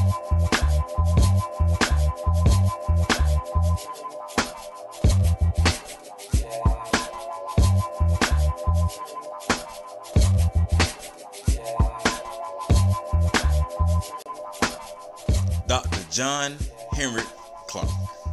Dr. John Henrik Clarke.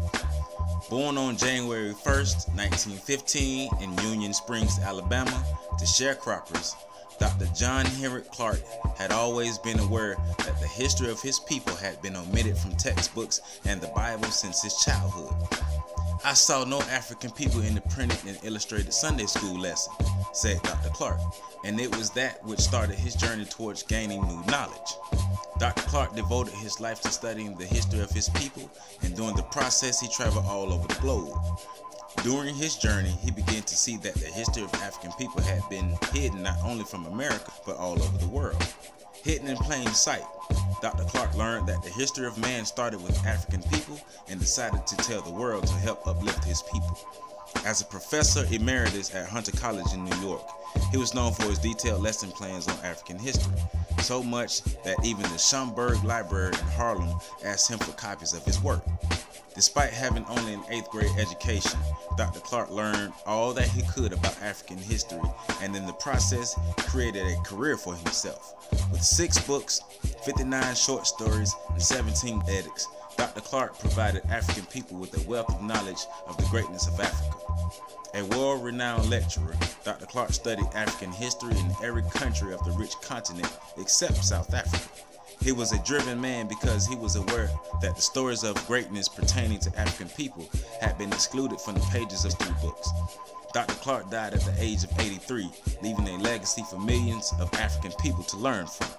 Born on January 1st, 1915 in Union Springs, Alabama, to sharecroppers, Dr. John Henrick Clarke had always been aware that the history of his people had been omitted from textbooks and the Bible since his childhood. "I saw no African people in the printed and illustrated Sunday school lesson," said Dr. Clarke, and it was that which started his journey towards gaining new knowledge. Dr. Clarke devoted his life to studying the history of his people, and during the process he traveled all over the globe. During his journey, he began to see that the history of African people had been hidden not only from America, but all over the world. Hidden in plain sight, Dr. Clarke learned that the history of man started with African people and decided to tell the world to help uplift his people. As a professor emeritus at Hunter College in New York, he was known for his detailed lesson plans on African history, so much that even the Schomburg Library in Harlem asked him for copies of his work. Despite having only an 8th grade education, Dr. Clarke learned all that he could about African history, and in the process created a career for himself. With 6 books, 59 short stories, and 17 edicts, Dr. Clarke provided African people with a wealth of knowledge of the greatness of Africa. A world-renowned lecturer, Dr. Clarke studied African history in every country of the rich continent except South Africa. He was a driven man because he was aware that the stories of greatness pertaining to African people had been excluded from the pages of history books. Dr. Clarke died at the age of 83, leaving a legacy for millions of African people to learn from.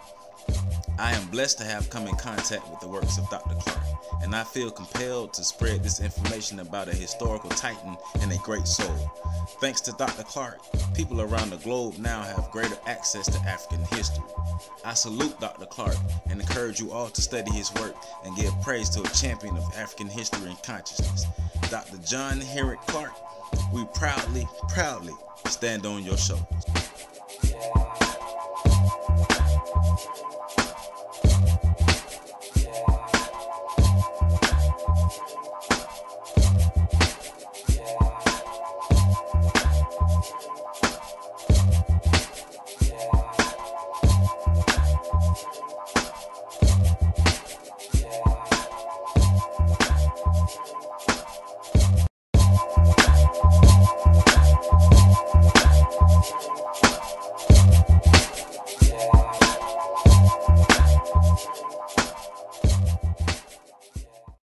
I am blessed to have come in contact with the works of Dr. Clarke, and I feel compelled to spread this information about a historical titan and a great soul. Thanks to Dr. Clarke, people around the globe now have greater access to African history. I salute Dr. Clarke and encourage you all to study his work and give praise to a champion of African history and consciousness. Dr. John Henrik Clarke, we proudly stand on your shoulders.